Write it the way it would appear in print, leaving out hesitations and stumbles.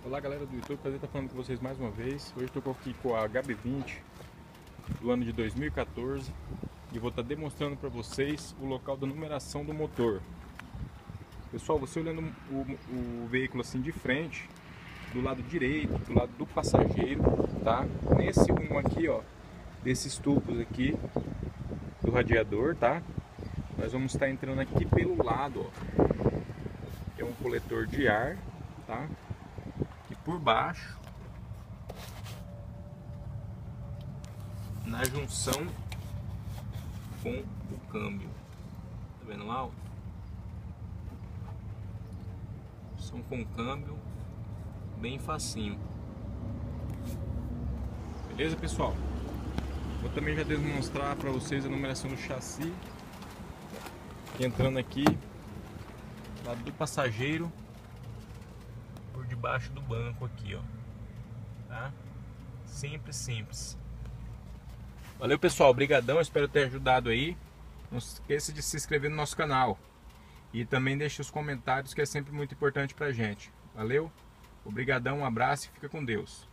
Olá galera do YouTube, prazer estar falando com vocês mais uma vez. Hoje estou aqui com a HB20 do ano de 2014 e vou estar demonstrando para vocês o local da numeração do motor. Pessoal, você olhando o veículo assim de frente, do lado direito, do lado do passageiro, tá? Nesse rumo aqui, ó, desses tubos aqui do radiador, tá? Nós vamos estar entrando aqui pelo lado, ó. É um coletor de ar, tá? E por baixo, na junção com o câmbio, tá vendo lá, ó? Junção com o câmbio, bem facinho. Beleza, pessoal? Vou também já demonstrar para vocês a numeração do chassi, entrando aqui lado do passageiro, por debaixo do banco aqui, ó, tá? Simples. Valeu, pessoal, obrigadão, espero ter ajudado aí. Não se esqueça de se inscrever no nosso canal e também deixe os comentários, que é sempre muito importante pra gente. Valeu, obrigadão, um abraço e fica com Deus.